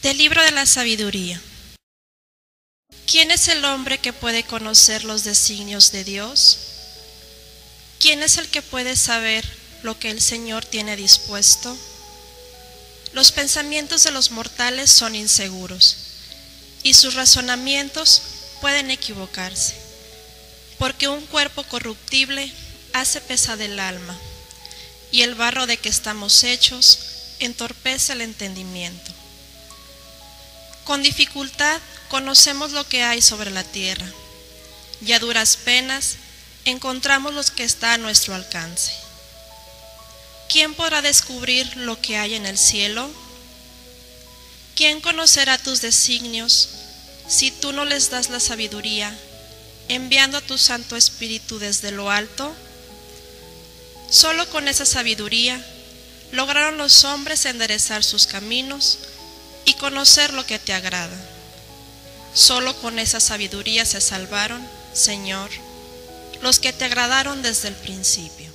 Del libro de la sabiduría. ¿Quién es el hombre que puede conocer los designios de Dios? ¿Quién es el que puede saber lo que el Señor tiene dispuesto? Los pensamientos de los mortales son inseguros, y sus razonamientos pueden equivocarse, porque un cuerpo corruptible hace pesar el alma, y el barro de que estamos hechos entorpece el entendimiento. Con dificultad conocemos lo que hay sobre la tierra, y a duras penas encontramos lo que está a nuestro alcance. ¿Quién podrá descubrir lo que hay en el cielo? ¿Quién conocerá tus designios si tú no les das la sabiduría, enviando a tu Santo Espíritu desde lo alto? Solo con esa sabiduría lograron los hombres enderezar sus caminos y conocer lo que te agrada. Solo con esa sabiduría se salvaron, Señor, los que te agradaron desde el principio.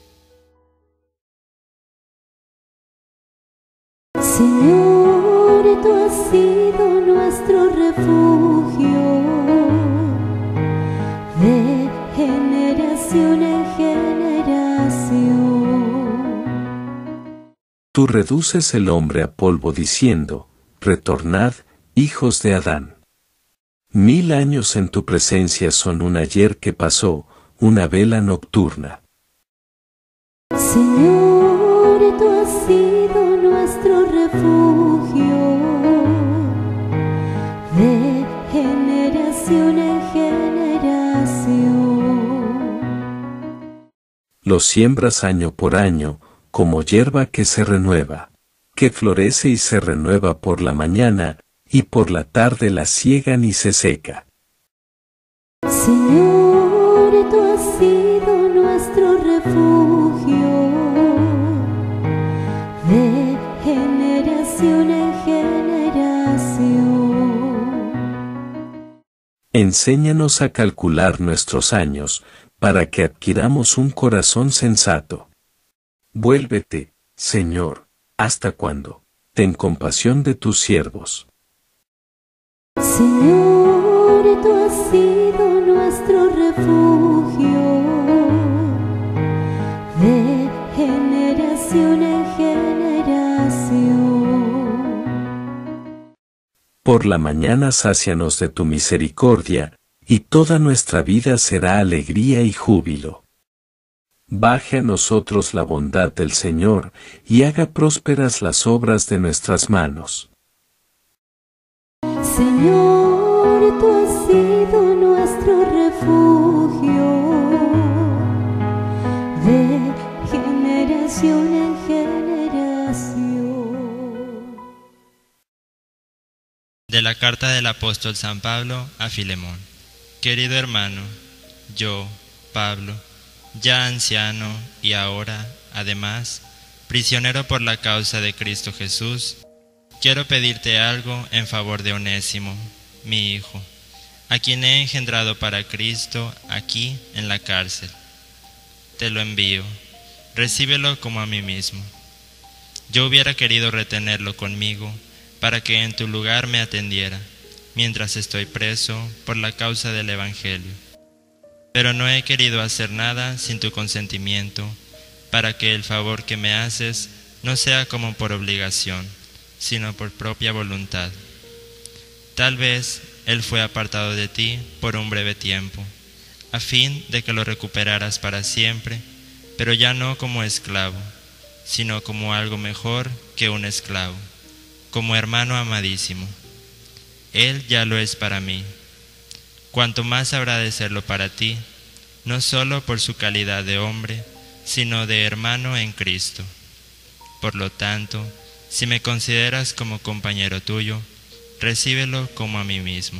Señor, tú has sido nuestro refugio, de generación en generación. Tú reduces el hombre a polvo diciendo: retornad, hijos de Adán. 1000 años en tu presencia son un ayer que pasó, una vela nocturna. Señor, tú has sido nuestro refugio, de generación en generación. Lo siembras año por año, como hierba que se renueva, que florece y se renueva por la mañana, y por la tarde la siegan y se seca. Señor, tú has sido nuestro refugio, de generación en generación. Enséñanos a calcular nuestros años, para que adquiramos un corazón sensato. Vuélvete, Señor, ¿hasta cuándo? Ten compasión de tus siervos. Señor, tú has sido nuestro refugio, de generación en generación. Por la mañana sácianos de tu misericordia, y toda nuestra vida será alegría y júbilo. Baje a nosotros la bondad del Señor, y haga prósperas las obras de nuestras manos. Señor, tú has sido nuestro refugio, de generación en generación. De la carta del apóstol San Pablo a Filemón. Querido hermano, yo, Pablo, ya anciano y ahora, además, prisionero por la causa de Cristo Jesús, quiero pedirte algo en favor de Onésimo, mi hijo, a quien he engendrado para Cristo aquí en la cárcel. Te lo envío, recíbelo como a mí mismo. Yo hubiera querido retenerlo conmigo para que en tu lugar me atendiera, mientras estoy preso por la causa del Evangelio. Pero no he querido hacer nada sin tu consentimiento, para que el favor que me haces no sea como por obligación, sino por propia voluntad. Tal vez él fue apartado de ti por un breve tiempo, a fin de que lo recuperaras para siempre, pero ya no como esclavo, sino como algo mejor que un esclavo, como hermano amadísimo. Él ya lo es para mí. Cuanto más habrá de serlo para ti, no solo por su calidad de hombre, sino de hermano en Cristo. Por lo tanto, si me consideras como compañero tuyo, recíbelo como a mí mismo.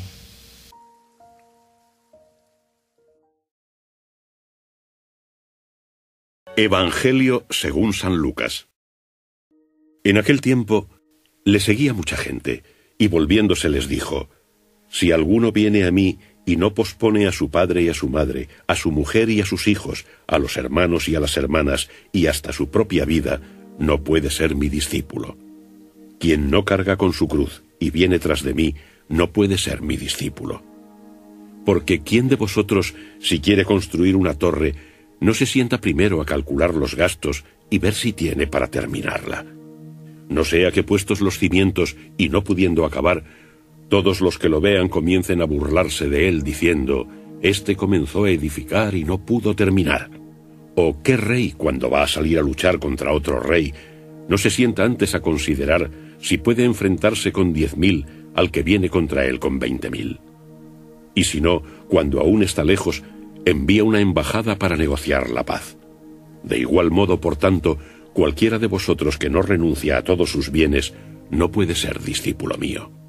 Evangelio según San Lucas. En aquel tiempo le seguía mucha gente, y volviéndose les dijo: Si alguno viene a mí y no pospone a su padre y a su madre, a su mujer y a sus hijos, a los hermanos y a las hermanas, y hasta su propia vida, no puede ser mi discípulo. Quien no carga con su cruz y viene tras de mí, no puede ser mi discípulo. Porque ¿quién de vosotros, si quiere construir una torre, no se sienta primero a calcular los gastos y ver si tiene para terminarla? No sea que puestos los cimientos y no pudiendo acabar, todos los que lo vean comiencen a burlarse de él diciendo: «Este comenzó a edificar y no pudo terminar». ¿O qué rey, cuando va a salir a luchar contra otro rey, no se sienta antes a considerar si puede enfrentarse con 10.000 al que viene contra él con 20.000? Y si no, cuando aún está lejos, envía una embajada para negociar la paz. De igual modo, por tanto, cualquiera de vosotros que no renuncia a todos sus bienes no puede ser discípulo mío.